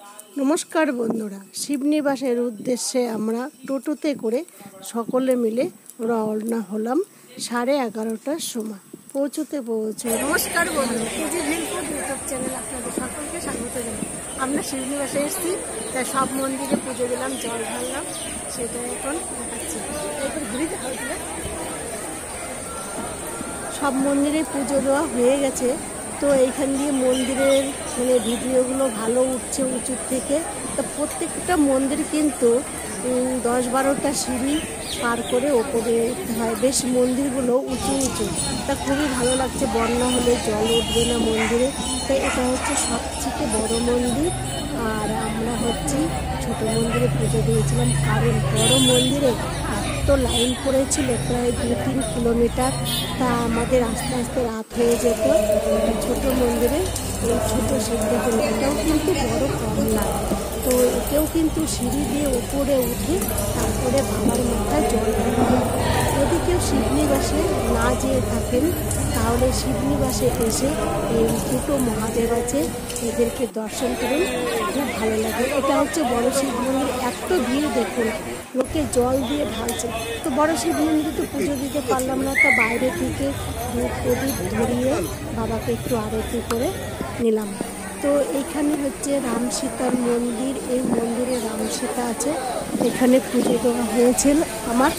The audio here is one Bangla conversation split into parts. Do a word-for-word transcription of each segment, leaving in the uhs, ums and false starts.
नमस्कार बंधुरा शिवनिवासेर उद्देश्ये आमरा टोटोते करे सकले मिले रওনা हलाम साढ़े एगारोटार समय पौঁছতে पौঁছে। नमस्कार बंधुरा इजी भिलपुर यूट्यूब चैनल आपनादेर सकलके स्वागत जानाई। आमरा शिवनिवासे एसेছি ताई सब मंदिरे पुजो दिलाम जल ढाललाम सेटा एखन देखाচ্ছি। एरपर घुरे देखाও दिले सब मंदिरे पुजो देওয়া হয়ে গেছে। तो এইখান দিয়ে মন্দিরের মানে ভিডিওগুলো ভালো উঠছে উঁচু থেকে। তো প্রত্যেকটা মন্দির কিন্তু দশ বারোটা সিঁড়ি পার করে ওপরে উঠতে হয়। বেশ মন্দিরগুলো উঁচু উঁচু, তা খুবই ভালো লাগছে। বন্যা হলে জল উঠবে না মন্দিরে। তো এটা হচ্ছে সবথেকে বড় মন্দির। আর আমরা হচ্ছে ছোট মন্দিরে পুজো দিয়েছিলাম, কারণ বড় মন্দিরে এত লাইন পড়েছিল প্রায় দু তিন কিলোমিটার। তা আমাদের আস্তে আস্তে রাত হয়ে যেত। ছোট মন্দিরে এই ছোটো সিঁড়িটা হলো, এটাও কিন্তু বড় কম না। তো এটাও কিন্তু সিঁড়ি দিয়ে উপরে উঠে তারপরে বাবার মাথায় জল ঢালা হয়। যদি কেউ শিবনিবাসে না যেয়ে থাকেন তাহলে শিবনিবাসে এসে এই দুটো মহাদেব আছে, এদেরকে দর্শন করুন, খুব ভালো লাগে। এটা হচ্ছে বড় শিব মন্দির। এত ভিড় দেখুন, লোকে জল দিয়ে ঢালছে। তো বড় শিব মন্দিরে তো পুজো দিতে পারলাম না, তা বাইরে থেকে ধূপ প্রদীপ ধরিয়ে বাবাকে একটু আরতি করে নিলাম। তো এইখানে হচ্ছে রাম সীতার মন্দির। এই মন্দিরে রাম সীতা আছে। এখানে পুজো দেওয়া হয়েছিল আমার।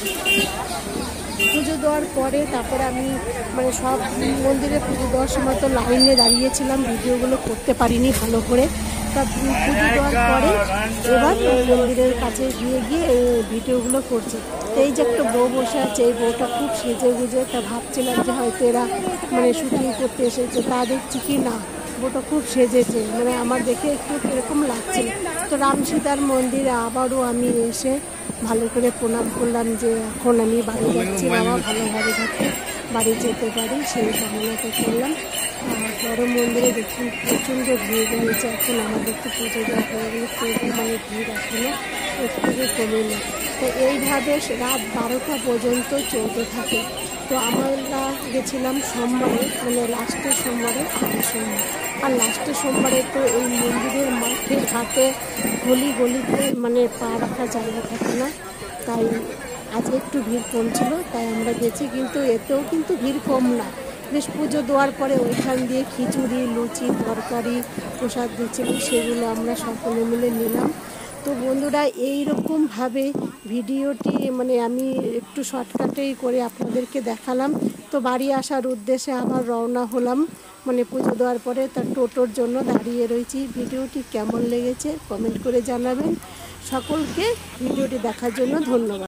পুজো দেওয়ার পরে তারপরে আমি মানে সব মন্দিরে পুজো দেওয়ার সময় তো লাইনে দাঁড়িয়েছিলাম, ভিডিওগুলো করতে পারিনি ভালো করে। তা পুজো দেওয়ার পরে এবার মন্দিরের কাছে গিয়ে গিয়ে ভিডিওগুলো করছি। এই যে একটা বউ বসে আছে, এই বউটা খুব সেজে গুজে। তা ভাবছিলাম যে হয়তো এরা মানে শুটিং করতে এসেছে, তা দেখছি কি না বউটা খুব সেজেছে, মানে আমার দেখে একটু এরকম লাগছে। তো রাম সীতার মন্দিরে আবারও আমি এসে ভালো করে প্রণাম করলাম যে এখন আমি বাড়ি যাচ্ছি, বাবা ভালোভাবে যাতে বাড়ি যেতে পারি সেই কামনাটা করলাম। আর বড় মন্দিরে দেখুন প্রচণ্ড ভিড় রয়েছে। এখন আমাদের তো পুজো দেওয়া হয়ে গেলে পুজো মানে ভিড় এখনও একটু কমে নেই। তো এইভাবে রাত বারোটা পর্যন্ত চলতে থাকে। তো আমরা গেছিলাম সোমবারে, মানে লাস্টের সোমবারে আগের সোমবার। আর লাস্টের সোমবারে তো এই মন্দিরের মাঠে ঘাটে গলি গলিতে মানে পা রাখা জায়গা থাকে না, তাই আজকে একটু ভিড় কম ছিল, তাই আমরা গেছি। কিন্তু এতেও কিন্তু ভিড় কম না। বেশ পুজো দেওয়ার পরে ওইখান দিয়ে খিচুড়ি লুচি তরকারি প্রসাদ দিচ্ছিল, সেগুলো আমরা সকলে মিলে নিলাম। তো বন্ধুরা এইরকমভাবে ভিডিওটি মানে আমি একটু শর্টকাটেই করে আপনাদেরকে দেখালাম। তো বাড়ি আসার উদ্দেশ্যে আবার রওনা হলাম, মানে পুজো দেওয়ার পরে তার টোটোর জন্য দাঁড়িয়ে রয়েছি। ভিডিওটি কেমন লেগেছে কমেন্ট করে জানাবেন। সকলকে ভিডিওটি দেখার জন্য ধন্যবাদ।